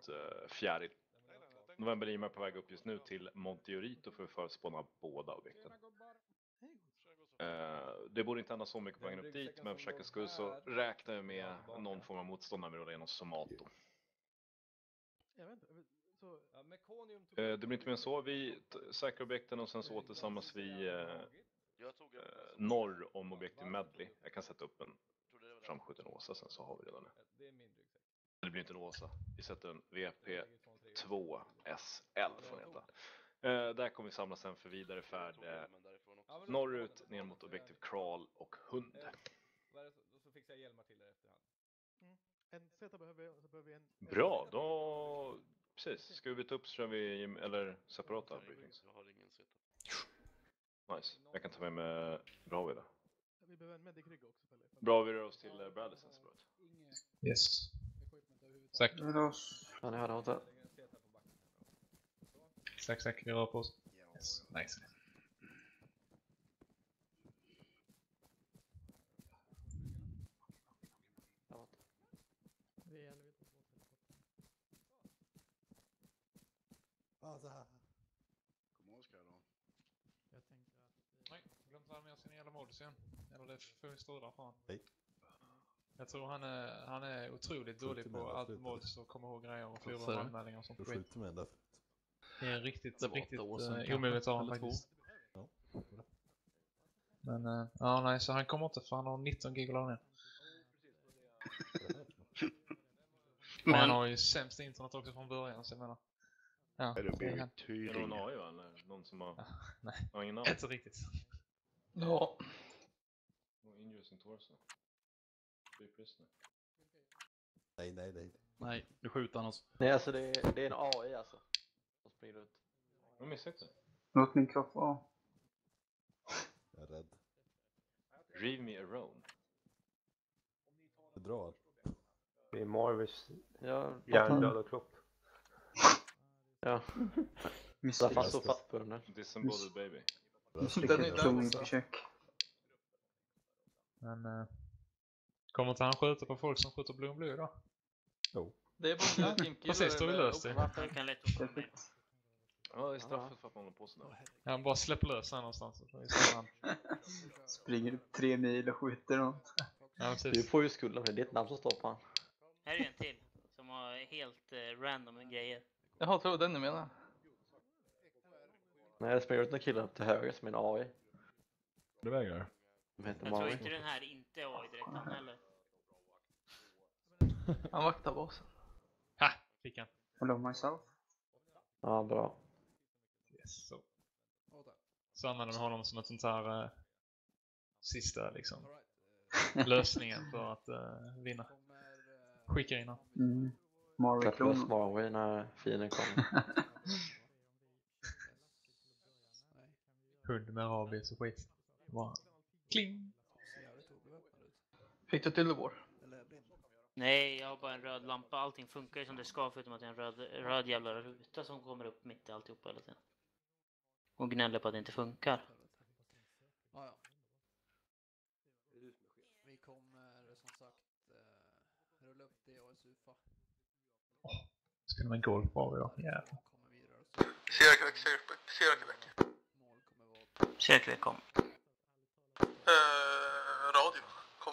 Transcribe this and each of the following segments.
fjäril. November Lima är på väg upp just nu till Monteorito för att förspåna båda objekten. Det borde inte hända så mycket på vägen upp dit, men för säkerhets skull så räknar jag med någon form av motståndare genom Somato. Det blir inte mer än så. Vi säkrar objekten och sen så återsamlas vi norr om objektet Medley. Jag kan sätta upp en framskjuten åsa, sen så har vi redan det. Det blir inte en åsa. Vi sätter en VP2SL får den heta. Där kommer vi samlas sen för vidare färd norrut ner mot objektiv Kral och Hund. Bra, då precis. Ska vi byta upp så kör vi eller separata briefings? Nice. Jag kan ta med mig Bravi då. Vi behöver en medic-rygg också. Bra, vi rör oss till Bradisons bröd. Yes. Säkert. Ja, ni har det hotell. Säkert, vi rör på oss. Yes, nice. Så här. Nej, glömde han med sin jävla modus igen. Eller det får vi stå där från. Hej. Jag tror han är otroligt dålig på allt modus och kommer ihåg grejer och fyra anmälningar och sånt. Du skjuter med därför. Det är riktigt omöjligt att ha faktiskt. Ja. Men ja, nej, så han kommer inte för han har 19 gig att ladda ner. Men han har ju sämst internet också från början, så jag menar. Ja, är det någon AI eller någon som har... nej, har ingen namn? inte riktigt. Ja. Injurious in torso. Be prisoner. Nej, du skjuter han oss. Nej, alltså det är en AI alltså. Som springer ut. Jag missade det. Låt min kropp vara. Jag är rädd. Reave me a roan. Du drar. Det är Marvis hjärndöda kropp. Ja. Misslyckas. Fast så fast på den där. Disembodied baby. Klonförsök. Men kommer inte han skjuta på folk som skjuter blod då? Jo. Det är bara en precis, då är det löst det. Varför kan lätt att få Ja, det är straffet för att man håller på sådär. Han bara släpper lös här någonstans. Så Springer upp 3 mil och skjuter något. ja, Du får ju skulden för det är ett namn som står på han. Här är en till som har helt random grejer. Jaha, tror den du menar? Nej, det springer ut en kille upp till höger som är en AI. Det vägrar. Jag tror inte den här inte är AI direkt han heller. Han vaktar basen. ha, fick han. Hello myself. Ja, bra. Yes, så använder man honom som ett sånt här sista liksom lösningen för att vinna. Skicka in honom. Släpp Marway när fienden kommer. Hund med rabies och skit. Bara kling. Fick du till det vår? Nej, jag har bara en röd lampa. Allting funkar ju som det ska förutom att det är en röd jävla ruta som kommer upp mitt i alltihopa hela tiden. Och gnäller på att det inte funkar. Ja. Vi kommer som sagt rulla upp det och SUFA. Skulle man golf bara idag? Ja. Säkert kom. Radio, kom.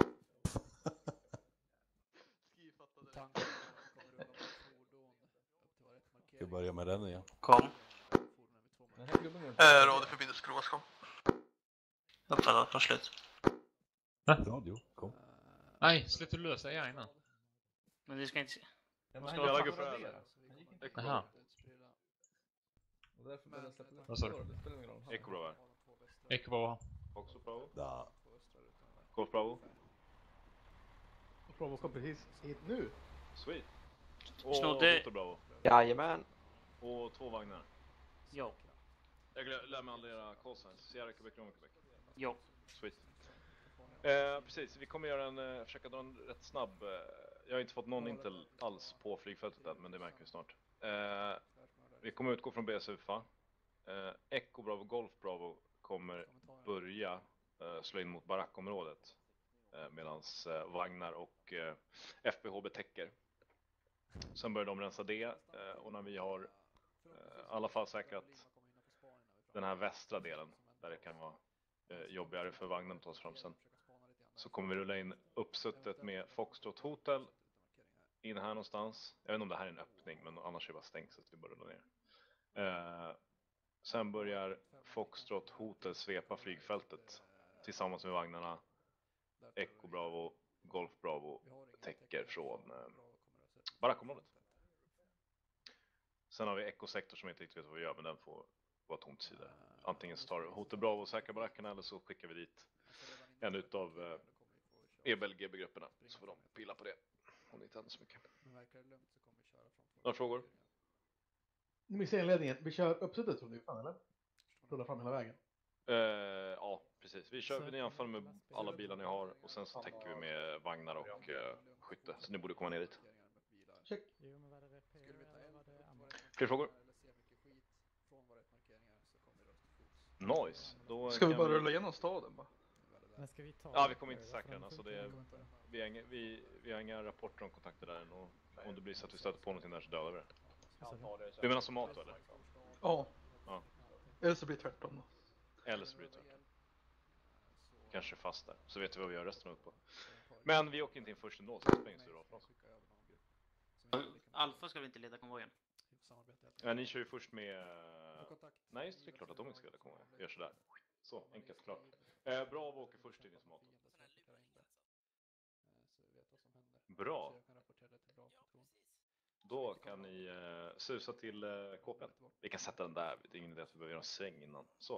Ska jag börja med den igen? Kom. Radioförbindelse Kroas, kom. Uppfattat på slut. Radio, kom. Nej, släppte du lösa AI innan? Men du ska inte se. Jag lägger för över. Jaha. Vad sa du? Echo Bravo. Echo Bravo. Också Bravo. Da. Golf Bravo. Bravo kom precis hit nu. Sweet. Och Snodde. Motor Bravo. Jajamän. Och 2 vagnar. Jo. Jag lär mig alla era call signs. Sierra Quebec, Romeo Quebec. Jo. Sweet. Precis, vi kommer göra försöka dra en rätt snabb. Jag har inte fått någon intel alls på flygfältet än, men det märker vi snart. Vi kommer utgå från BSUFA. Echo Bravo, Golf Bravo kommer börja slå in mot barackområdet. Medan vagnar och FBH betäcker. Sen börjar de rensa det och när vi har i alla fall säkrat den här västra delen där det kan vara jobbigare för vagnen att ta sig fram sen, så kommer vi rulla in uppsuttet med Foxtrot Hotel in här någonstans. Jag vet inte om det här är en öppning, men annars är det bara stängt så att vi bara rullar ner. Sen börjar Foxtrot Hotel svepa flygfältet tillsammans med vagnarna Echo Bravo, Golf Bravo täcker från barackområdet. Sen har vi Echo-sektor som inte riktigt vet vad vi gör, men den får vara tomt sida. Antingen så tar Hotel Bravo och säkra barackerna eller så skickar vi dit en utav EBLGB-grupperna så får de pilla på det. Om det inte händer så mycket. Några frågor? Ni ser inledningen. Vi kör uppsuttet från nyfan, eller? Rullar fram hela vägen. Ja, precis. Vi kör i alla fall med alla bilar ni har och sen så täcker vi med vagnar och skytte. Så ni borde komma ner dit. Check. Fler frågor? Nice. Då ska vi bara rulla igenom staden bara? Ja, vi kommer inte säkra den. Alltså vi har inga rapporter om kontakter där än. Och om det blir så att vi stöter på någonting där så dödar vi det. Du menar som mat eller? Ja. Ja. Eller så blir det tvärtom då. Eller så blir det tvärtom. Kanske fast där. Så vet vi vad vi gör resten upp på. Men vi åker inte in först ändå, så det spelar ingen stor roll för oss. Alfa ska vi inte leda konvojen? Ja, ni kör ju först med... Nej, just det är klart att de inte ska leda konvojen. Vi gör sådär. Så, enkelt, klart. Bravo åker först in i smaten. Bra. Då kan ni susa till kåpen. Vi kan sätta den där. Det är ingen idé att vi behöver göra en sväng innan. Så.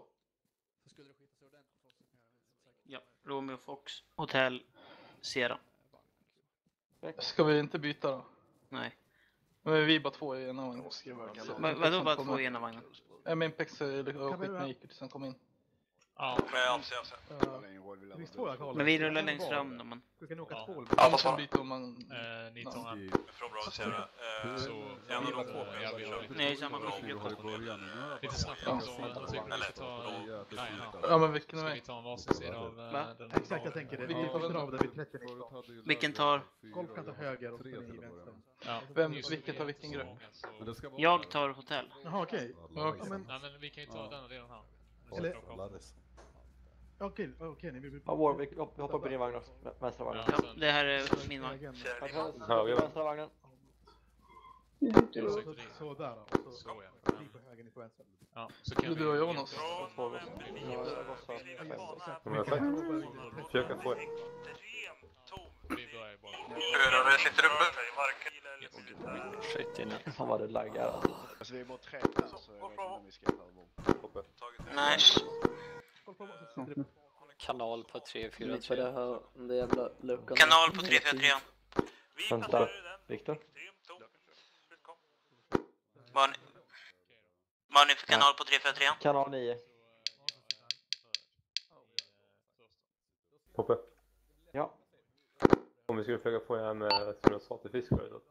Ja, Romeo Fox, Hotel, Sierra. Ska vi inte byta då? Nej. Men vi är bara två i ena vagnen. Vadå bara två i ena vagnen? Men Impex och skiten gick sen kom in. Ja. Visst två jag Men vi rullar längst fram då, man. Du kan åka två. Ja, fast man byter om man... Ni tar en. Från bra Sierra. Så en av de två. Nej, samma skitgrupp. lite snabbt också. Jag tycker vi ska ta grejerna. Ja, men vilken är Ska det? vi ta en varsin sida av den? Exakt, jag tänker det. Vi får av det vid 30. Vilken tar? Golf kan ta höger och ni vänster. Ja. Vilken tar vilken grupp? Jag tar Hotell. Jaha, okej. Ja, Nej, men vi kan ju ta den redan här. Eller... Okej, ni vill... Ja, vi hoppar upp i din vagn också. Vänstra vagnen. Ja, det här är min vagn. Vänstra vagnen. Sådär då. Så ja. Ni på höger, ni på vänster. Ja, så kan Du och Jonas. Försöka få... vi börjar bara. Hur sitter du uppe? Shit innan. Fan vad det laggar alltså. Vi är mot 3 där så jag vet inte om vi ska ta Nice. Kanal på 343. Det jävla luckan. Kanal på 343. Vänta, Viktor? Vad har ni för kanal på 343? Kanal 9. Poppe. Ja. Om vi skulle försöka få en, som jag sa till fiskare, så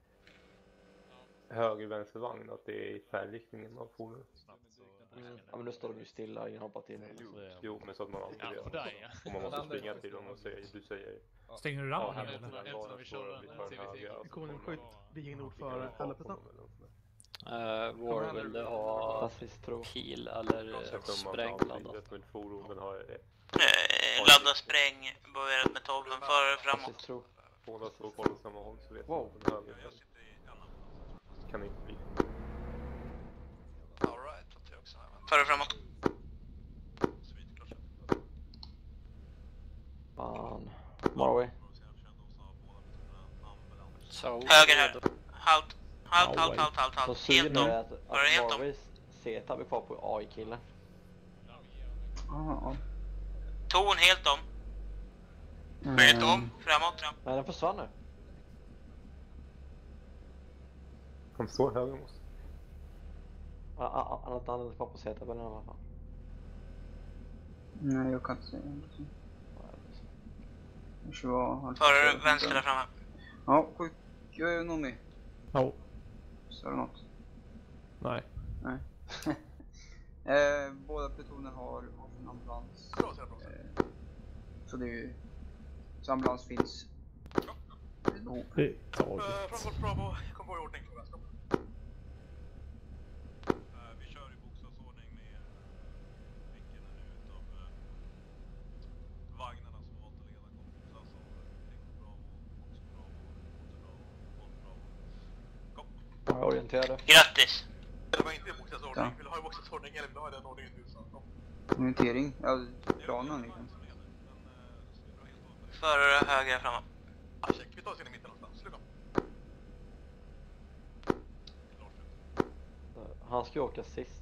höger vänster vagn, att det är i färdriktningen av fordonet. Ja, men nu står de ju stilla, ingen hoppat in. Jo, men så att man alltid vet. Och man måste springa till dem och säga, du säger... Stänger du Ja, rammen? här måste den vara, vi tar den höger. Kommer skytt, Viking Nord för Alpestan? Vår vill du ha pil eller sprängladdat? Ladda spräng, börjat med 12 förare framåt. Båda två kollar samma håll så vet man den höger. Kan inte bli. Förare framåt. Fan. Marway. Höger här. Halt. Helt om. Bara helt om. Marways Z blir kvar på AI-killen. Ton helt om. Helt om. Framåt. Nej, den försvann nu. Han står höger mot. Han har inte kvar på Z i alla fall. Nej, jag kan inte säga det. Förare vänster där framme. Ja, sjuk. Jag är någon i. Ja. Så är det något? Nej. Båda plutoner har en ambulans. Så det är ju... Så ambulans finns. behov. Det är taget. Framåt, bravo. Kom på i ordning. Vi kör i bokstavsordning med vilken utav vagnarna som valt att leda kompisar som Echo Bravo, Fox Bravo, Volt Bravo, Volt Bravo. Kom. Jag är orienterade. Grattis! Det var inte i bokstavsordning. Vill du ha i bokstavsordning eller vill du ha i den ordningen du sa? Kom. Orientering, ja, planen liksom. Förare höger framåt. Check, vi tar oss in i mitten någonstans. Sluta. Han ska ju åka sist.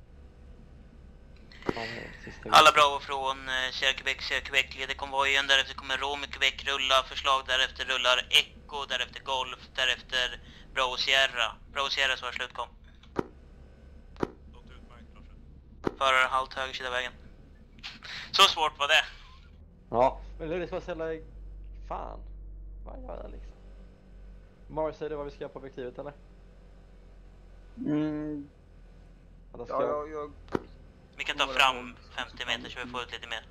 Alla Bravo från Sierra Quebec leder konvojen, därefter kommer Romeo Quebec rulla, förslag, därefter rullar Echo, därefter Golf, därefter Bravo Sierra så är slutkom. Förare halt höger sida vägen. Så svårt var det. Ja, men det är liksom att ställa... Fan. Vad gör jag liksom? Mars, säger du vad vi ska göra på objektivet eller? Eller ska jag... Vi kan ta fram 50 meter så vi får ut lite mer.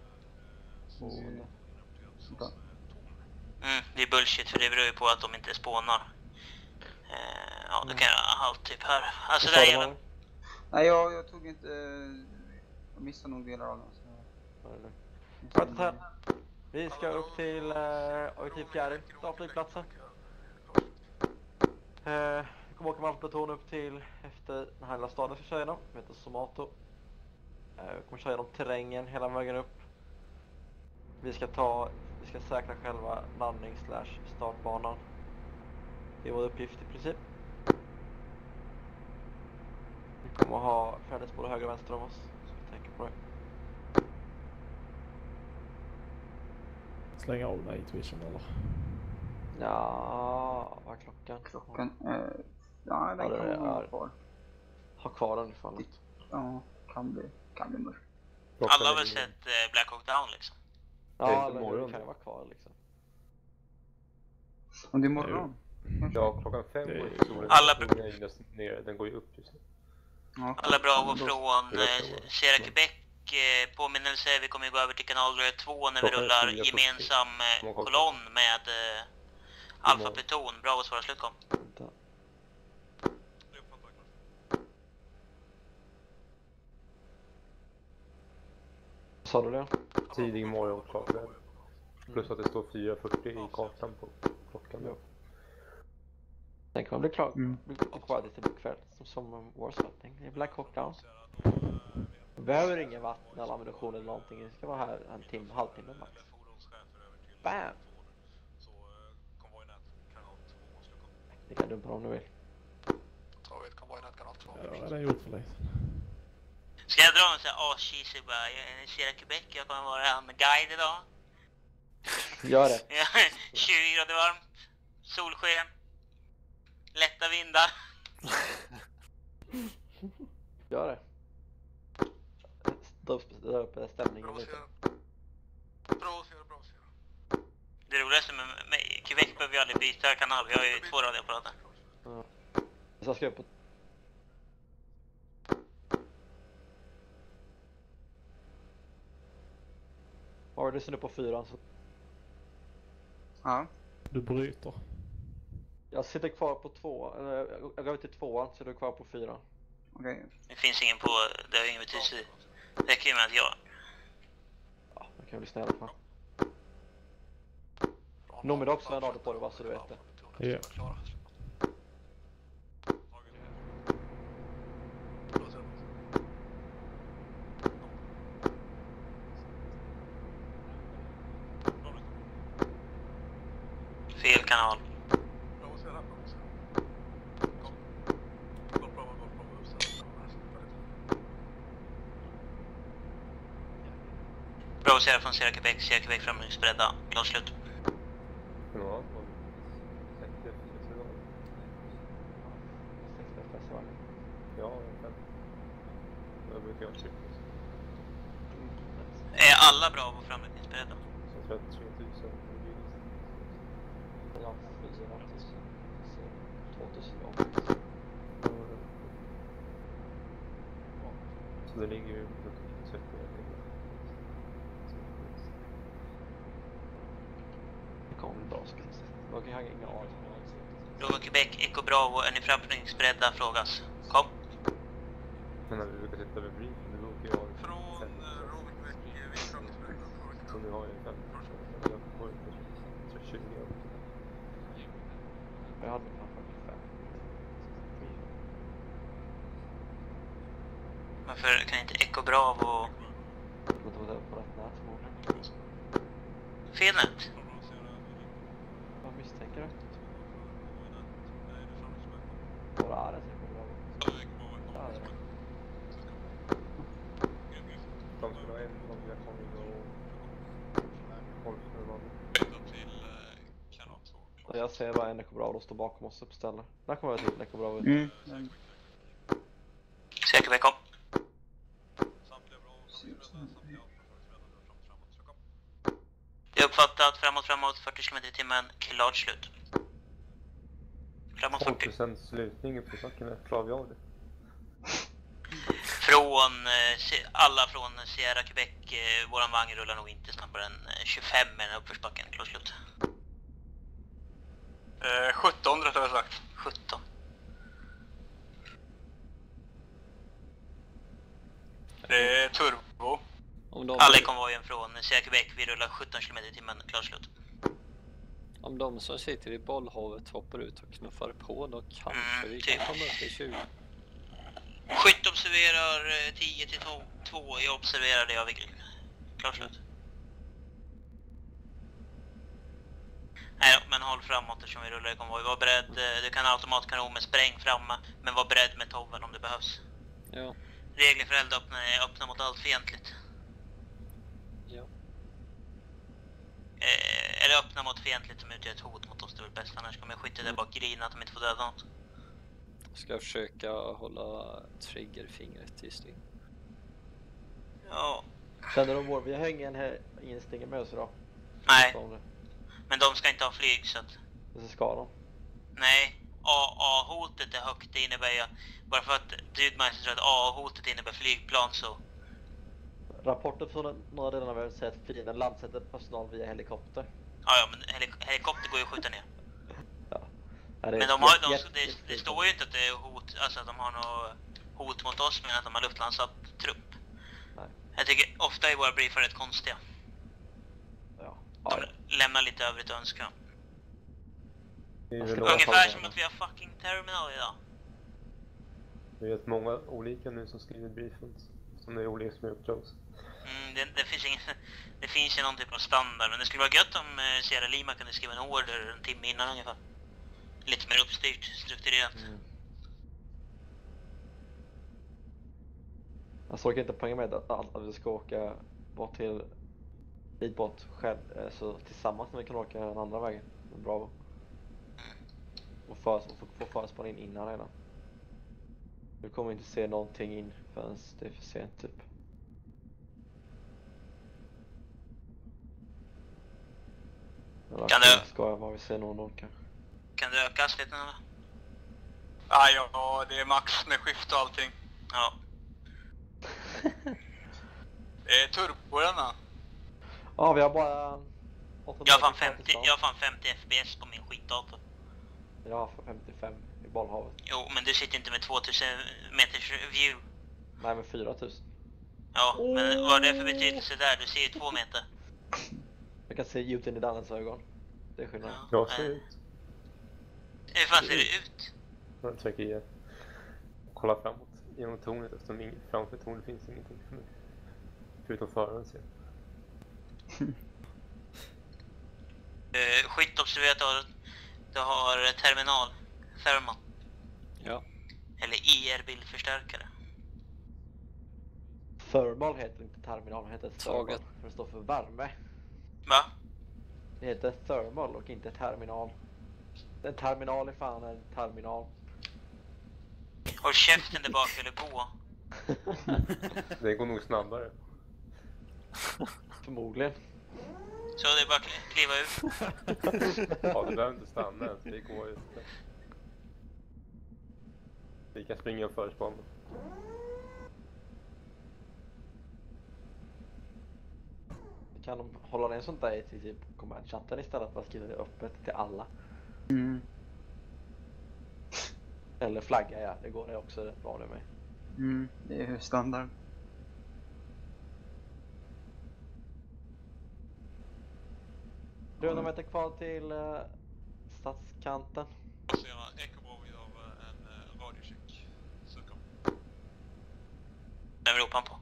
Det är bullshit för det beror ju på att de inte spånar. Ja, du kan göra halt typ här. Alltså där jäveln. Nej, jag tog inte... Jag missade nog delar av den. Vi ska upp till objektiv 4, ta flygplatsen. Vi kommer åka med Alplaton upp till efter den här lilla staden ska köra igenom, som heter Somato. Vi kommer köra genom terrängen hela vägen upp. Vi ska säkra själva landnings/startbanan. Det är vår uppgift i princip. Vi kommer ha färdigt både höger och vänster om oss, så vi tänker på det. Slänga av night vision eller? Ja, vad är klockan? Ja, den kan man ha kvar. Ha kvar den ifall något. Ja, kan bli mörkt. Alla har väl sett Black Hawk Down liksom? Ja, eller det kan ju vara kvar liksom. Om det är morgon? Ja, klockan 5 går ju solen. Den går ju upp just nu. Ja, alla Bravo från Sierra Quebec. Påminnelse, vi kommer gå över till kanal 2 när vi rullar gemensam kolonn med Alfa Pluton. Bravo, svara slutkom. Sa du det? Tidig morgon klart. Plus att det står 4:40 i kartan på klockan. Ja. Sen kommer det klart. Kvar lite kväll som Warswapping. Det är Black Hawk Down. Vi behöver ingen vatten eller ammunition eller någonting. Vi ska vara här en halvtimme max. Bam! Det kan dumpa om du vill. Ta ett konvojnät kanal 2. Ja, det är gjort för lite. Ska jag dra en sån här cheesy bara, jag Sierra Quebec, jag kommer vara med guide idag. Gör det. 20 grader varmt, solsken, lätta vindar. Gör det. Där uppe stämningen lite. Bra. Det roligaste med Quebec behöver vi aldrig byta kanal, vi har ju 2 radioapparater. Ja. Jag ska upp på... Har du lyssnat på 4 så... Ja. Du bryter. Jag sitter kvar på 2. Jag går till 2 så du är kvar på 4. Okej. Det finns ingen på, det har ingen betydelse. Det räcker ju med att jag... Ja, jag kan lyssna i alla fall. Nomid också en radio på det, bara så du vet det. Ja. Fel kanal. Bra att se från Sierra Quebec framrycksberedda. Klart slut. Ja, jag brukar ha cykla. Är alla bra på framryckningsberedda? Så 3000. Ja, 4 000. 2000 gånger. Så det ligger ju på 30. Det kommer bra ska jag säga. Okej, jag har inga aning. Bravo Quebec, Echo Bravo, är ni framförningsberedda? Frågas. Kom. Men när vi brukar sitta vid brief, det brukar ju ha Från Bravo Quebec, vi är framförberedda. Så nu har jag 5. Jag får 20. Jag hade fan 45. Varför kan inte Echo Bravo... Jag tror inte det var på rätt nät förmodligen. Fel nät? Vad misstänker du? Nej, det är framförberedda. Bara är det så bra. Ja, det är det. De skulle ha en kombination och Holmström. Kanal 2. Och jag ser bara en Echo Bravo står bakom oss uppställer. Där kommer jag till Echo Bravo. Ser Quebec, kom. Samtliga Bravo, samtliga Alfa förberedda, framåt. Så kom. Det är uppfattat, framåt, 40 km i timmen, klart slut. Framåt 40. 12% slutning på saken är klarar vi av det. Från alla från Sierra Quebec, våran vagn rullar nog inte snabbare än 25 med den här uppförsbacken, klart slut. 17 rättare sagt. 17. Det är turbo. Alla i konvojen från Sierra Quebec, vi rullar 17 km i timmen, klart slut. Om de som sitter i bollhavet hoppar ut och knuffar på, då kanske vi typ. kan komma upp i 20. Skytt observerar 10 till 2, jag observerar det jag vill. Klart slut. Nej då, men håll framåt eftersom vi rullar i konvoj. Var beredd, du kan automatkanon med spräng framme, men var beredd med toven om det behövs. Ja. Regler för eldöppnare är öppna mot allt fientligt. Ja. Eller öppna mot fientligt som utgör ett hot mot oss, det är väl bäst, annars kommer skyttet där bak grina att de inte får döda något. Ska jag försöka hålla triggerfingret i styr. Ja. Känner de vår? Vi har ingen stinger med oss idag. Nej. Men de ska inte ha flyg så att... Så ska de. Nej. AA-hotet är högt, det innebär ju... Bara för att Dydmeister tror att AA-hotet innebär flygplan så... Rapporten från några delar av världen säger att fienden landsätter personal via helikopter. Ja, men helikopter går ju att skjuta ner. Ja. Men det står ju inte att det är hot, alltså att de har något hot mot oss, men att de har luftlandsatt trupp. Nej. Jag tycker ofta är våra briefar rätt konstiga. Ja. De lämnar lite övrigt att önska. Ungefär Ungefär som att vi har fucking terminal idag. Det är rätt många olika nu som skriver briefen. Som är olika som är uppdrags. Det finns ju någon typ av standard, men det skulle vara gött om Sierra Lima kunde skriva en order en timme innan ungefär. Lite mer uppstyrt, strukturerat. Jag såg inte poängen med att vi ska åka bort till Lidbot själv, så tillsammans när vi kan åka den andra vägen. Bra. Och få förspana in innan redan. Nu kommer vi inte se någonting in förrän det är för sent typ. Kan du... Ska jag bara vi ser någon kanske. Kan du öka hastigheten eller? Ja, det är max med skift och allting. Ja. Det är turbo den här. Ja, vi har bara... Jag har fan 50 FPS på min skitdator. Jag har 55 i bollhavet. Jo, men du sitter inte med 2000 meters view. Nej, med 4000. Ja, men vad är det för betydelse där? Du ser ju 2 meter. Jag kan se ljuden i Dannens ögon. Det är skillnad. Jag ser ut. Hur fan ser det ut? Jag försöker kolla framåt genom tornet eftersom framför tornet finns ingenting för mig. Förutom föraren ser Skytt observerat du har terminal, thermal. Ja. Eller IR-bildförstärkare. Thermal heter inte terminal, det heter thermal. För det står för värme. Va? Det heter thermal och inte terminal. En terminal är fan en terminal. Håll käften där bak eller gå. Det går nog snabbare. Förmodligen. Så det är bara att kliva ut. Ja, det behöver inte stanna ens. Det går ju. Vi kan springa och förspana. kan de hålla en sånt där i typ command-chatten istället för att skriva det öppet till alla. Mm. Eller flagga, ja. Det går det också rätt bra det med. Mm, det är ju standard. Du har meter kvar till stadskanten. Passerar Echo Bravo gör en radiocheck. Söker. Vem ropar han på?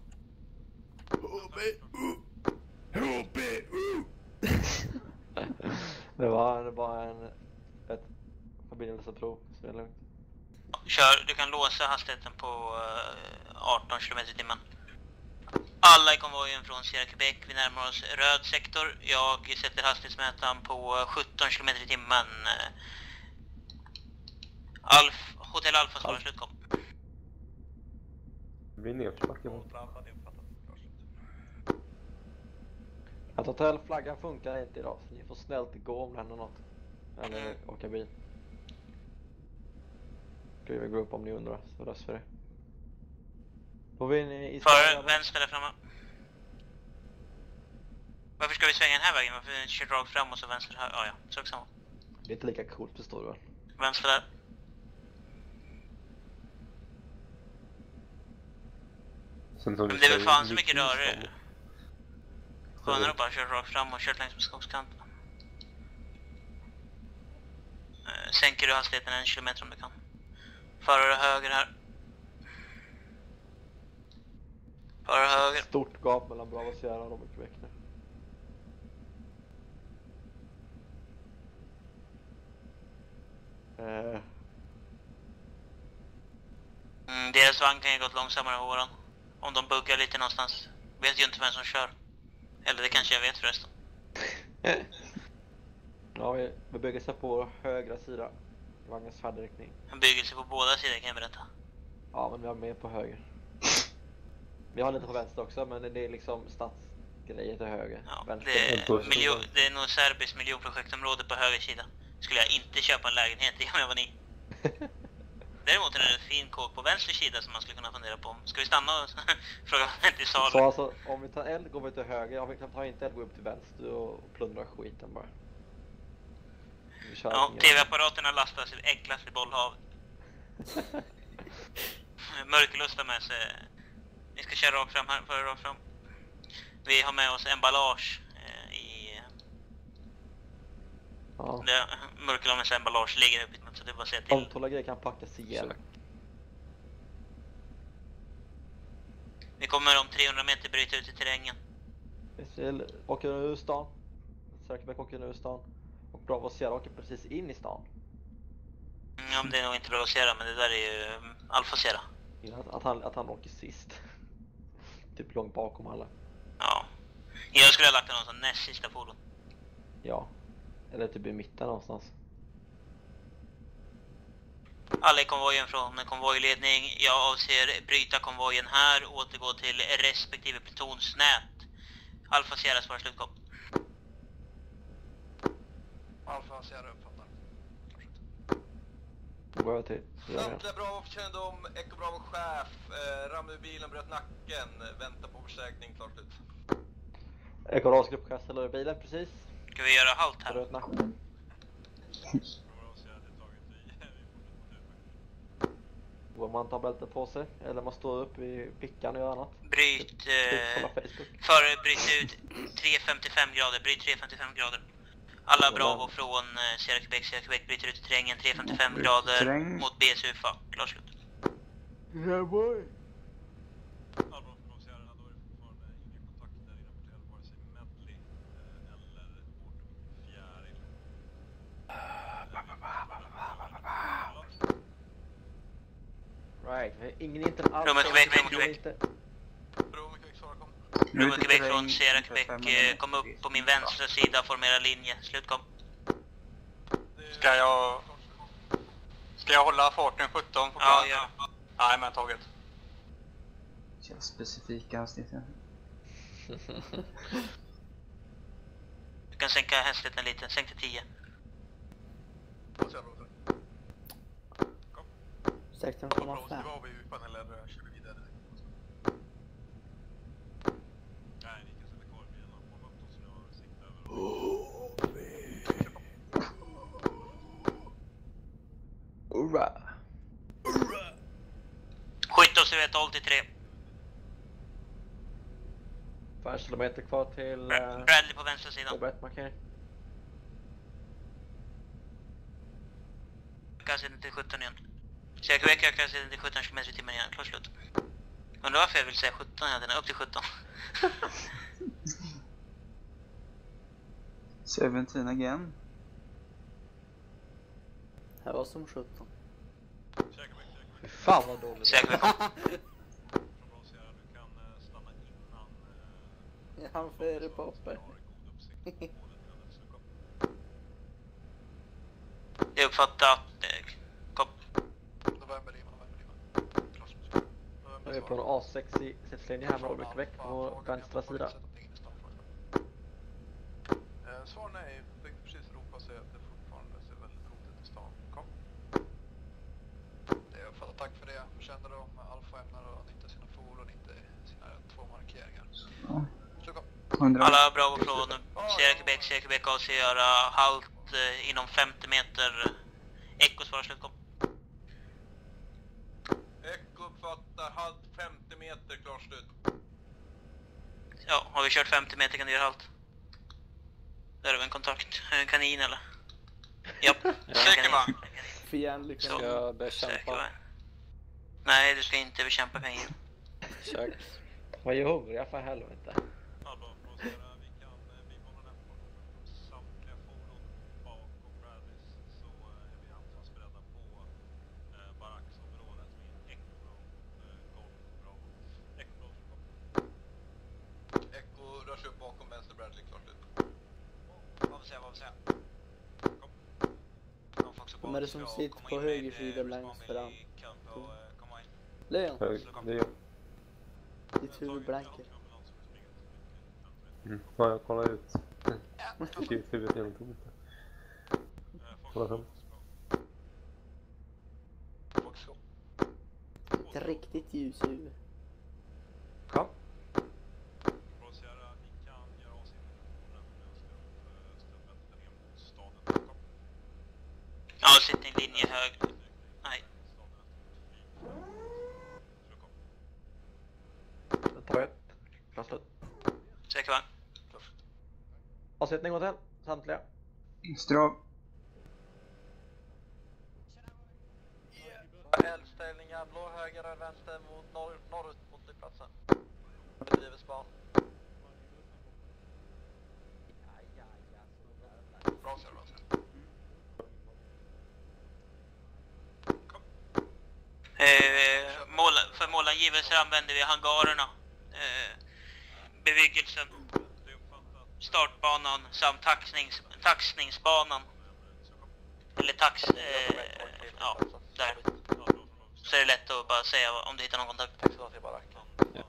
Det var bara ett förbindelseprov, så det är lugnt. Kör, du kan låsa hastigheten på 18 km/h. Alla i konvojen från Sierra Quebec, vi närmar oss röd sektor. Jag sätter hastighetsmätaren på 17 km/h. Hotell Alfa svarar slutkom. Det blir nedförsbacke. Att hotellflaggan funkar inte idag, så ni får snällt gå om det händer något. Eller åka bil. Skriva grupp om ni undrar, så röst för det. Då vill ni i För vänster där framme. Varför ska vi svänga den här vägen? Varför kör rakt fram och så vänster här? Ja, sak samma. Det är inte lika coolt, förstår du väl? Vänster där. Men det är väl fan så mycket rörare. Skönare att bara köra rakt fram och kört längs med skogskanten. Sänker du hastigheten 1 kilometer om du kan. Förare höger här. Förare höger. Stort gap mellan Bravo Sierra och Robert Quebec nu. Deras vagn kan ju gått långsammare än våran. Om de buggar lite någonstans. Vet ju inte vem som kör. Eller det kanske jag vet förresten. Ja, vi bygger sig på högra sida. Vagnens färdriktning. Han bygger sig på båda sidor kan jag berätta. Ja, men vi har med på höger. Vi har lite på vänster också, men det är liksom stadsgrejer till höger. Ja, vänster. det är nog Serbis miljonprojektområde på höger sida. Skulle jag inte köpa en lägenhet i om jag var ni. Däremot är det en fin kåk på vänster sida som man skulle kunna fundera på. Ska vi stanna och fråga till salen? Så alltså, om vi tar eld går vi till höger. Om vi kan ta inte eld går upp till vänster och plundra skiten bara. Ja, tv-apparaterna lastas enklast i bollhavet. Mörkerlusta med sig. Vi ska köra rakt fram här, före rakt fram. Vi har med oss emballage i... Ja. Mörkerlummens emballage ligger uppe, så det är bara att säga till. Omtåliga grejer kan packas igen. Vi kommer om 300 meter bryta ut i terrängen. Israel åker nu ur stan. Sierra åker nu ur stan. Och Bravo Sierra åker precis in i stan. Ja, men det är nog inte Bravo Sierra, men det där är ju Alfa Sierra. Att han åker sist. Typ långt bakom alla. Ja. Jag skulle ha lagt någon sån näst sista fordon. Ja. Eller typ i mitten någonstans. Alla i konvojen från konvojledning. Jag avser bryta konvojen här och återgå till respektive plutonsnät. Alfa Sierra svarar slutkom. Alfa Sierra uppfattar. Då går jag till. Samtliga Bravo för kännedom. Echo Bravo chef. Rammer bilen, bröt nacken. Vänta på förstärkning, klart slut. Echo Bravo gruppchef ställer bilen precis. Ska vi göra halt här? Bröt nacken. Då man tar bältet på sig, eller man står upp i pickan och gör annat. Bryt, bryt ut 3,55 grader, bryt 3,55 grader. Alla Bravo från Sierra Quebec bryter ut i terrängen 3,55 grader mot BSUFA, klart slut. Yeah boy! Right, ingen inte alls. Rummet Quebec från Sierra Quebec, kom upp på min vänstra sida, formera linje, slutkom. Ska jag hålla farten 17 på plats? Ja. Nej, men taget. Känns specifika hastigheten. Du kan sänka hastigheten lite, sänk till 10. 16,5. vet 0 till 3. 5 kilometer kvar till... Bradley på vänstra sidan. På rätt markering. Ökar till 17 igen. Säkerhet ökar till 17 km/h igen. Klart slut. Undrar varför jag vill säga 17 här. Den är upp till 17. 17 again. Här var som 17. Fy fan vad dåligt. Säkerhet kom. Han före Poppe. Jag uppfattar att... Kom. November Lima. Nu är vi på en A6 i sittlinje här med Robert Väck på vänstra sida. Svar nej. Tänkte precis ropa och säga att det fortfarande ser väldigt roligt i stan. Kom. Det är uppfattat, tack för det. Känner de Alfa ämnar att nyttja sina fordon, inte sina 2 markeringar. Så kom. Alla Bravo från Sierra Quebec avser göra halt inom 50 meter. Echo svarar slut, kom. Echo uppfattar halt 50 meter, klart slut. Ja, har vi kört 50 meter kan du göra halt. Där har vi en kontakt. En kanin eller? Japp. Säker va? Fienden Så. ska jag bekämpa. Nej, du ska inte bekämpa kanin. Kök. Vad är hungriga för helvete. Allvar, vi kan bibehålla den samtliga fordon bakom Bradleys, så är vi anfallsberedda på baracksområdet med Echo, Golf, Bravo. Echo rör sig upp bakom vänster Bradley, klart ut. Vad vill säga? Vem är det som sitter på höger sida längs fram? Leon, Det är jag. ditt huvud blänker. Ja, jag kollar ut. Skrivit huvudet genom tomten. Kolla fram. Ett riktigt ljus huvud. Kom. Ja, sitter i en linje hög. Nej. Tar ett. Klart slut. Säker vagn. Avsättning hotell. Samtliga. Strav. Eldställningar, blå höger och vänster mot norrut mot flygplatsen. Bedriver span. Bra, ser. För målangivelser använder vi hangarerna, bebyggelsen, startbanan samt taxningsbanan. Eller ja, där. Så är det lätt att bara säga om du hittar någon kontakt. Tack så mycket till baracken. Ja.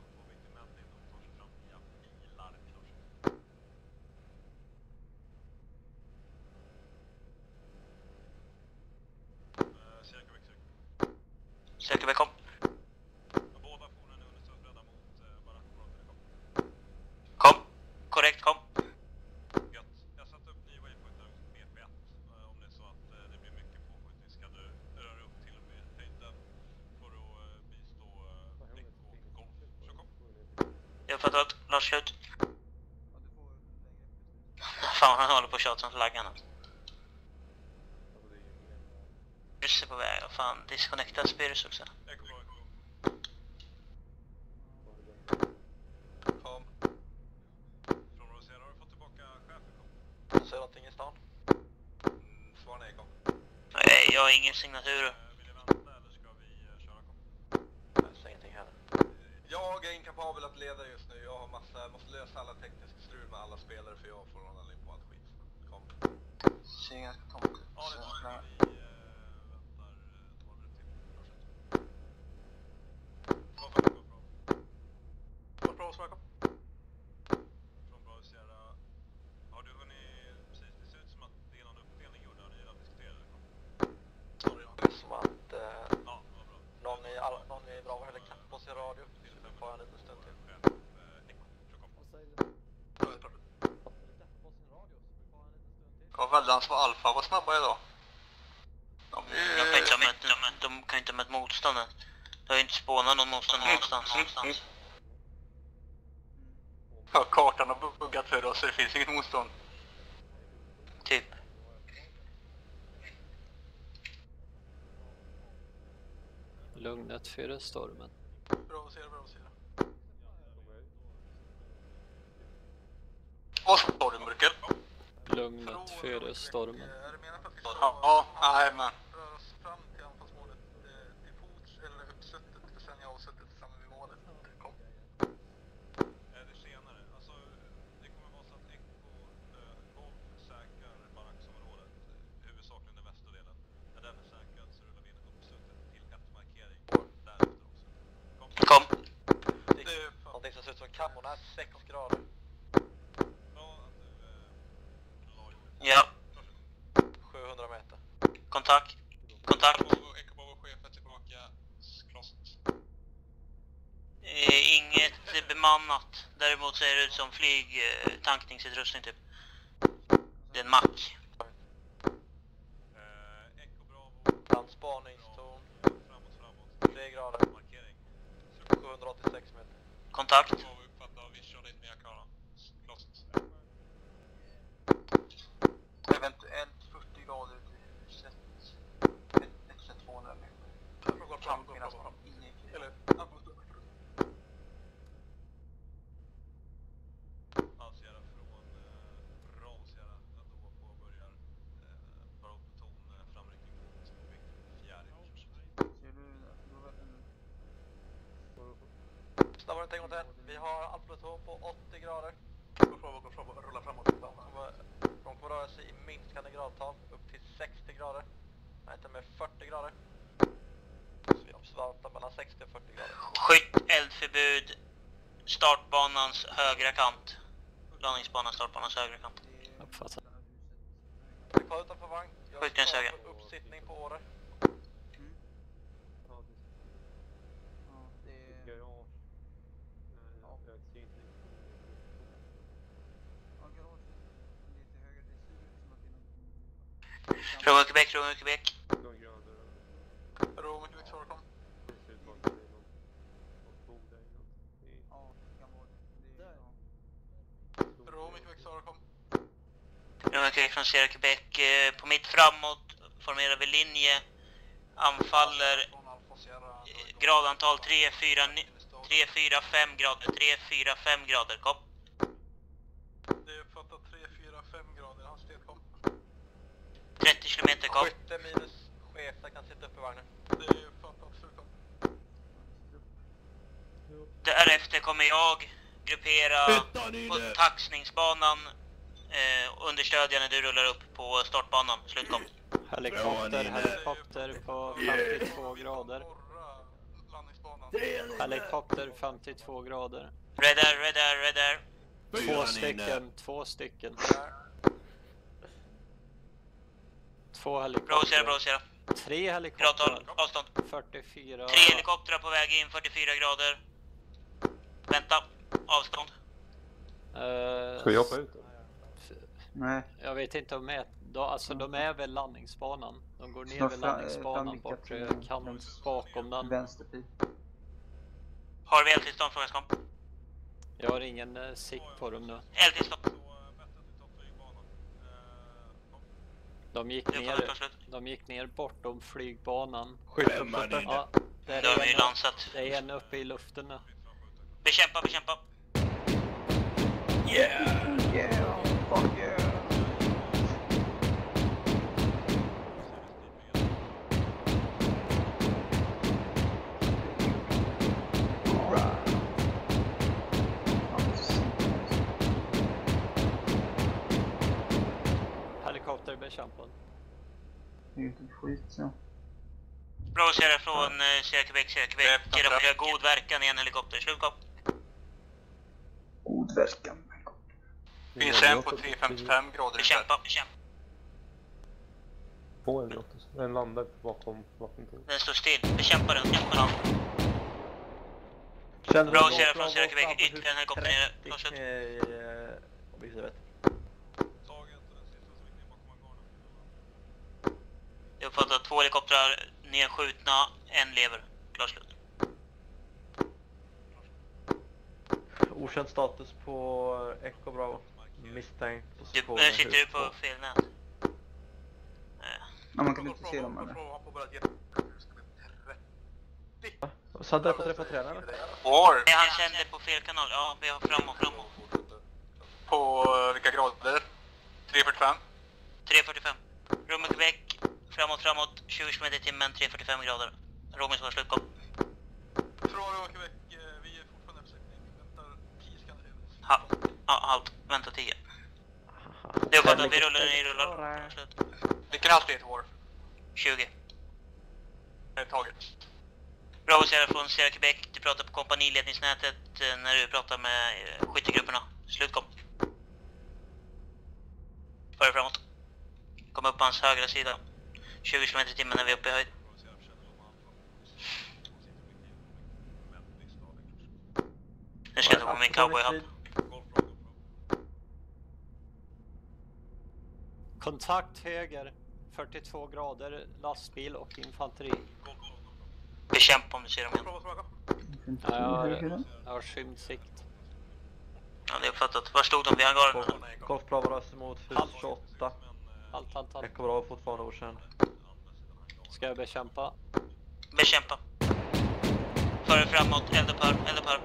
Säker kom. Båda fordonen är understödsberedda mot baracksområdet. Kom. Korrekt, kom. Gött. Jag satte upp ny waypointer BP1. Om det är så att det blir mycket påskjutning ska du röra upp till och med höjden för att bistå däck och golf. Så kom. Jag har fattat. Lars slut. Fan, han håller på att tjata som flaggan. Spirus är på väg. Fan, disconnecta Spirus också. Kom. Från Rosera har du fått tillbaka chefen, kom. Jag ser någonting i stan. Svar nej, kom. Nej, jag har ingen signatur. Vill du vänta eller ska vi köra, kom? Jag ser ingenting här. Jag är inkapabel att leda just nu. Jag har måste lösa alla tekniska strul med alla spelare för jag får någon anledning på allt skit. Kom. Ser ganska tomt ut. Ja, det Så, är vi väntar 2 minuter till. Vad bra svar, kom. Från bra Sierra. Har du hunnit precis? Det ser ut som att det är någon uppdelning gjord där ni redan diskuterade. Det är som att Ja, vad bra. någon i Bravo hade knappt på sig radio. Så nu får jag en liten stund till. Vad väldans var Alfa var snabba idag. De kan inte ha mött motståndet. Du har ju inte spånat någon motstånd någonstans. Ja, kartan har buggat för oss så det finns inget motstånd. Typ. Lugnet före stormen. Bra att se. Vad står det, Mörkel? Lugnet före stormen. Är det menat att vi ska Ja, nej men. röra oss fram till anfallsmålet till fots eller uppsuttet och sen jag avsuttet tillsammans med målet? Kom. Eller senare. Alltså, det kommer vara så att Echo Golf säkrar baracksområdet, huvudsakligen den västra delen. När den är säkrad så rullar vi in uppsuttet till ett markering därefter också. Kom. Någonting som ser ut som kammorna är 6 grader. Ja. 700 meter. Kontakt. Echo Bravo chef är tillbaka. Klost. Inget bemannat. Däremot ser det ut som tankningsutrustning typ. Det är en mack. Echo Bravo. Landspaningstorn. Framåt. 3 grader. Markering. 786 meter. Kontakt. Bravo uppfattar vi kör lite mer klara. Klost. Eventuellt 40 grader till 1-200 meter. Gå fram. Eller, Alsjära från Rolsjära. Då påbörjar barockbeton framryckning mot fjärde. Snabbare än 1 Vi har alpluton på 80 grader. gå fram och rulla framåt. De kommer röra sig i minskande gradtal upp till 60 grader. Nej, inte med 40 grader. Så vi observerar mellan 60 och 40 grader. Skytt, eldförbud. Startbanans högra kant. Landningsbanans startbanans högra kant. Uppfattar. Vi är kvar utanför vagn. Jag Skjutgräns höger. står på uppsittning på order. Fråga Quebec. Rå, mycket växt förekom. Rå, mycket växt förekom. Fråga Quebec från Sierra Quebec. På mitt framåt formerar vi linje. Anfaller. Gradantal 3, 4, 5 grader. 3, 4, 5 grader. Kom. Det är uppfattat 3, 4, 5 grader. Hastighet kom. 30 kilometer kom. Skytte minus chefer kan sitta upp i vagnen. Det är uppfattat förekom. Därefter kommer jag gruppera på taxningsbanan. Understödja när du rullar upp på startbanan. Slutkom. Helikopter på 52 grader. Helikopter 52 grader. Red air. 2 stycken. 2 helikopter. Brosera. 3 helikoptrar. Gradtal, avstånd. 44. 3 helikoptrar på väg in, 44 grader. Vänta, avstånd. Ska vi hoppa ut då? Nej. Jag vet inte om de är väl landningsbanan. De går ner vid landningsbanan bort kan bakom den. Vänsterpil. Har vi eldtillstånd från Eskom? Jag har ingen sikt på dem nu. Eldtillstånd. De gick ner bortom flygbanan. Ja, det har vi lansat. Det är en uppe i luften nu. Bekämpa. Yeah, fuck yeah. Helikopter bekämpad. Det är inte skit så. Brosera från Sierra Quebec. Rapporterar god verkan i en helikopter. Slutkom. God verkan. Finns en på 355 grader. Bekämpa. På en grott. Den landar bakom vattentornet. Den står still. Bekämpa den. Brosera från Sierra Quebec. Ytterligare en helikopter nere. Objektivet. Jag uppfattar 2 helikoptrar nedskjutna, en lever. Klar slut. Okänd status på Echo Bravo. Misstänkt position. Nu sitter du på fel nät. Ja, man kan inte se dem eller? Så hade jag fått träffa tränaren? Nej, han kände på fel kanal. Ja, vi har framåt. På vilka grader? 345. 345. Rummet Quebec. Framåt. 20 km i timmen, 345 grader. Romy ska slutkom. Från Rummet Quebec, vi är fortfarande uppsättning. Väntar 10 sekunder. Halt. Vänta 10. Det är för att vi rullar. Slut. Vilken hastighet var? 20. Taget. Bravo Sierra från Sierra Quebec. Du pratar på kompaniledningsnätet när du pratar med skyttegrupperna. Slutkom. Före framåt. Kom upp på hans högra sida. 20 km i timmen när vi är uppe i höjd. Nu ska jag ta på min cowboyhatt. Kontakt höger. 42 grader, lastbil och infanteri. Bekämpa om du ser dem igen. Ja, jag har skymd sikt. Ja, det är uppfattat. Var stod de vid hangaren? Golf Bravo rör sig mot hus 28. Halt. Echo Bravo fortfarande okänd. Ska jag bekämpa? Bekämpa. Före framåt, eldupphör.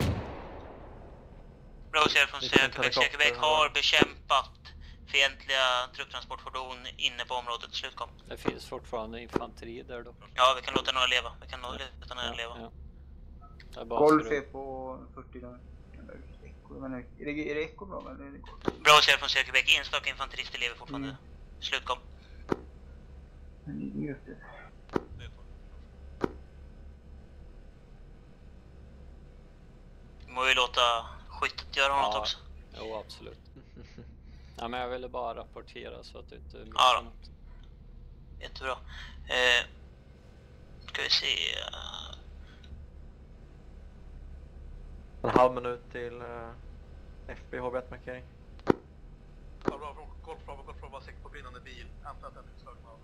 Bravo Sierra från Sierra Quebec har bekämpat fientliga trupptransportfordon inne på området. Slutkom. Det finns fortfarande infanteri där då. Ja, vi kan låta några leva. Ja. Golf är på 40 grader. Är det Echo Bravo eller är det Golf? Bravo Sierra från Sierra Quebec. Enstaka infanterister lever fortfarande. Slutkom. Vi må ju låta skyttet göra något också. Jo, absolut. Ja, men jag ville bara rapportera så att du inte missar Ja, något. Jättebra. Ska vi se. En halv minut till FBHB1-markering. Ja, bra. Golf Bravo var säker på brinnande bil. Antar att den är utslagen av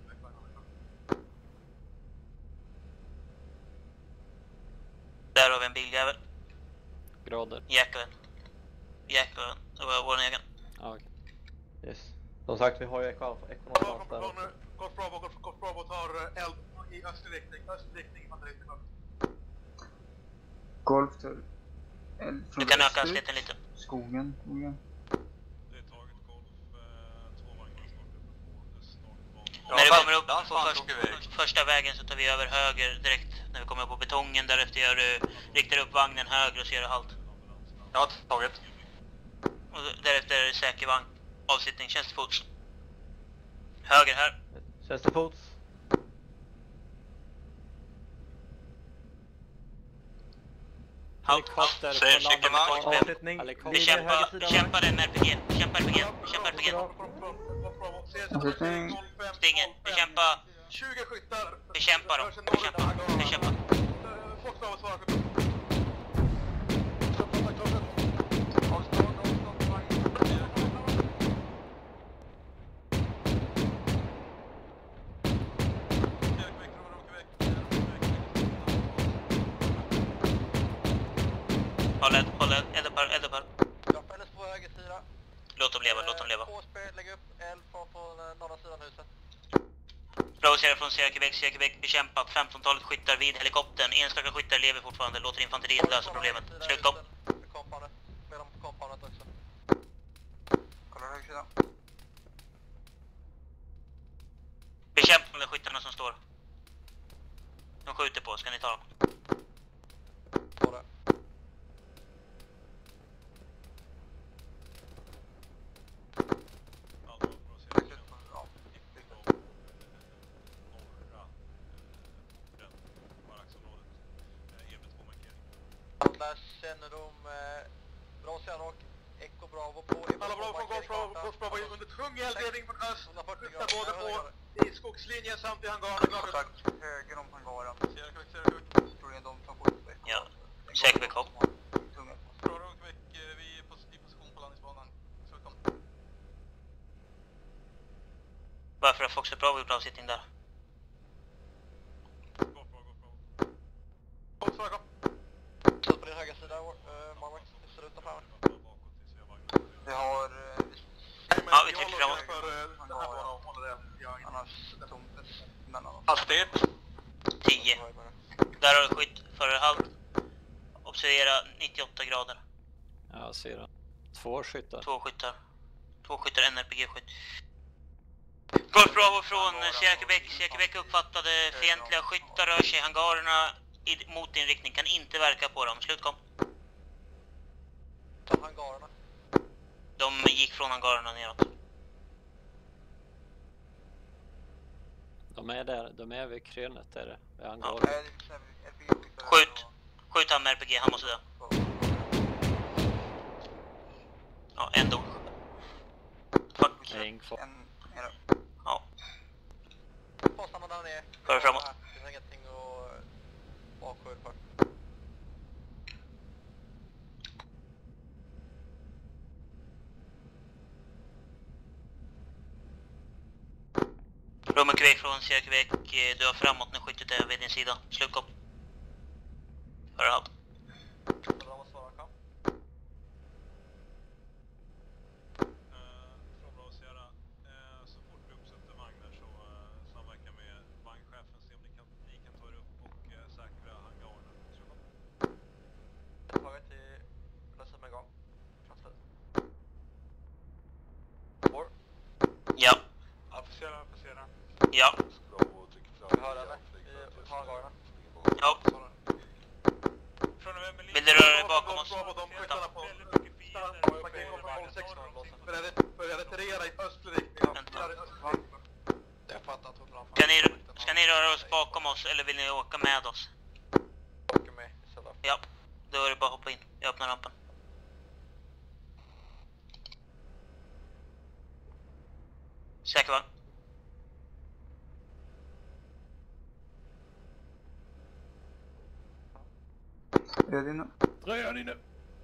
Där har vi en biljävel. Grader. Jackaven. Det var vår egen. Ja, okej. Yes. Som sagt, vi har ju Echo någonstans där. Golf Bravo tar eld i östlig riktning. Golf tar eld från Du kan öka hastigheten lite. Skogen. Det är taget golf, 2 vagnar snart. När du kommer upp på första vägen så tar vi över höger direkt när vi kommer upp på betongen. Därefter riktar upp vagnen höger och så gör du halt. Ja, taget. Och därefter är det säker vagn. Avsittning, tjänstefots. Höger här. Tjänstefots. Helikopter på Avsittning. Bekämpa den med RPG. Bekämpa RPG. Stinger. Bekämpa. 20 skyttar. Bekämpa dem. Bekämpa. Golf Bravo svarar. Håll eldupphör. Rappelles på höger sida. Låt dem leva. Lägg upp eld från norra sidan huset. Bravo Sierra från Sierra Quebec bekämpat 15-talet skyttar vid helikoptern. Enstaka skyttar lever fortfarande. Låter infanteriet lösa problemet. Slutkom. Med dem på kompanet också. Kolla höger sida. Bekämpa de skyttarna som står. De skjuter på, ska ni ta dem? Ta det. Alla kännedom, bra Sierra och Echo Bravo på... Alla Bravo från Golf Bravo under tung eldledning från öst. Riktar både på i skogslinjen samt i hangaren. Kontakt höger om hangaren. Sierra Quebec. Tror det är de som får upp. Ja, Sierra Quebec hopp. Bra Rummet Quebec, vi är i position på landningsbanan. Slutkom. Varför har Foxtrot Bravo gjort avsittning där? Golf Bravo. Golf Bravo. Slut på din högra sida, Marwick. Ser ut att skytteryck framåt. Hastighet. 10. Där har du skytt för halt. Observera 98 grader. Ja, jag ser det. 2 skyttar. 2 skyttar. 2 skyttar, en RPG-skytt. Golf Bravo från Sierra Quebec. Sierra Quebec uppfattade fientliga skyttar rör sig i hangarerna mot din riktning. Kan inte verka på dem. Slutkom. Ta hangarerna. De gick från hangarerna neråt. De är där. De är vid krönet där. Vid hangaren. Skjut. Skjut han med RPG. Han måste dö. Ja, en dog. Fuck. En kvar. Ja. Påstanna där nere. För framåt. Det finns ingenting att bakhör för. Romeo Quebec från Sierra Quebec. Du har framåt när skyttet är vid din sida. Slutkom. För halt. Från bra Sierra. Så fort vi uppsätter vagnar så samverka med vagnchefen. Se om ni kan ta er upp och säkra hangarerna. Taget till lösa med igång. Ja. Applicera. Ja. Vi hör eller? Vi tar hangarerna. Ja. Vill du röra dig bakom oss? Börja retirera i östlig riktning. Ska ni röra oss bakom oss eller vill ni åka med oss? Åker med istället. Ja, då är det bara att hoppa in. Jag öppnar rampen. Säker va? Tröjan inne.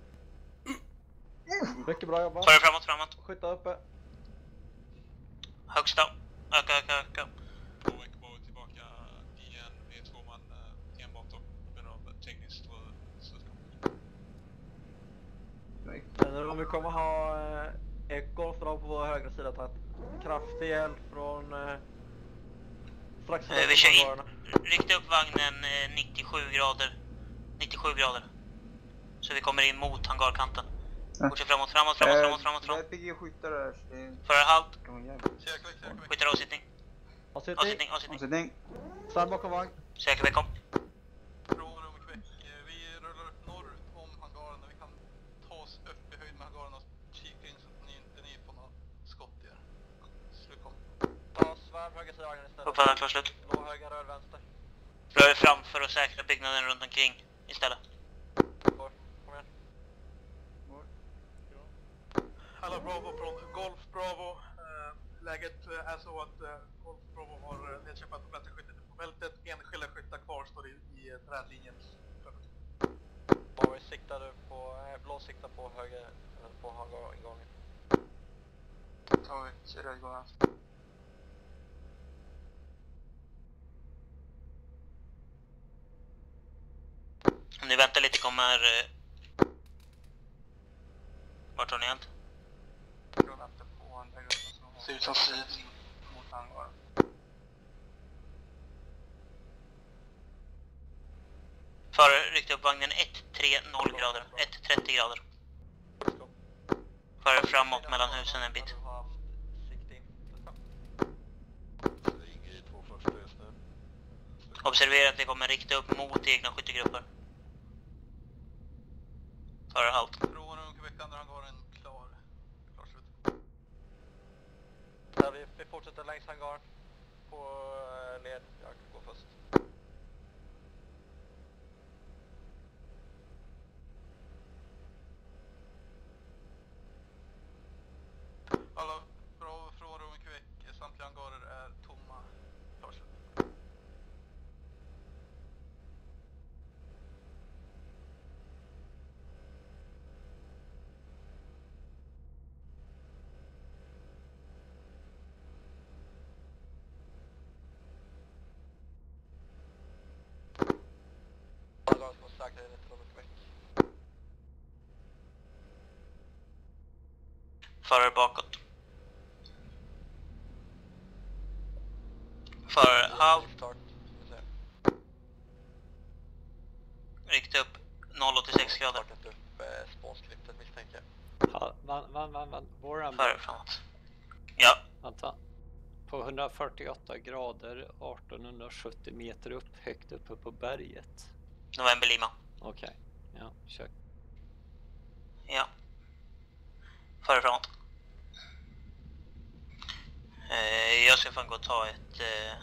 Mycket bra jobbat. Ta dig framåt. Skjuta uppe. Högsta. Öka. Två veckor bara tillbaka igen. Vi är 2 man enbart och med av tekniskt Om vi kommer ha Golf Bravo på vår högra sida. Ta kraftig hjälp från strax vi kör in. Rikta upp vagnen 97 grader. 97 grader. Så vi kommer in mot hangarkanten. Fortsätt framåt. RPG-skyttar där. För halt. Skyttar avsittning. Avsittning. Stann bakom vagn. Säker väck om. Från Romeo Quebec. Vi rullar upp norr om hangaren. Vi kan ta oss upp i höjd med hangaren och kika in så att ni får något skott i er. Slutkom. Ta svärm höger sida vagnen istället. Uppfattar klar slut. Blå höger, röd vänster. Rör fram för att säkra byggnaden runt omkring istället. Kom igen. Alla Bravo från Golf Bravo. Läget är så att Golf Bravo har nedkämpat på bättre skyttet på fältet. Enskilda skyttar kvar står i trädlinjens Bravo siktade på, blå siktar på höger, på hangaringången. Ja, vi ser det igång. Om ni väntar lite kommer... Vart har ni hänt? Ser ut som syd mot hangaren. Förare, rikta upp vagnen 130 grader. 130 grader. Förare framåt mellan husen en bit. Observera att vi kommer rikta upp mot egna skyttegrupper. Förare halt. Från Romeo Quebec andra hangaren klar slut. Där vi fortsätter längs hangaren på led. Jag kan gå först. Alla bra från Romeo Quebec. Samtliga hangarer är tomma. Klar slut. Förare bakåt. För halt. Rikta upp 0,86 grader. Spånsklippet misstänker. Våran... För framåt. Ja. Vänta. På 148 grader, 1870 meter upp, högt uppe på berget. November Lima. Okej, ja, kör. Ja. Före framåt. Jag ska fan gå och ta ett...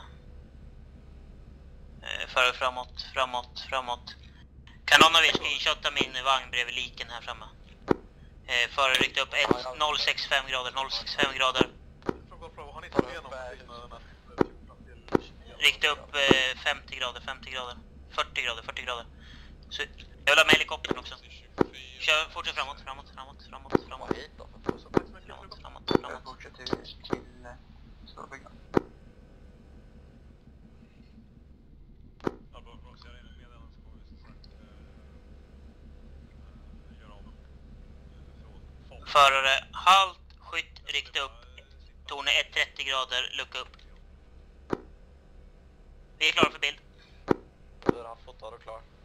före framåt. Kan någon av er screenshotta min vagn bredvid liken här framme? Före rikta upp 0,65 grader, 0,65 grader. Har ni tagit igenom byggnaderna? Rikta upp 50 grader, 40 grader. Så jag vill ha med helikoptern också. Kör, fortsätt framåt. Fortsätt till stora byggnaden. Ja, bra. Så jag är med den så kommer vi som sagt göra om från. Förare, halt, skytt, rikta upp. Torn 1,30 grader, lucka upp. Vi är klara för bild. Du är fotad och klar.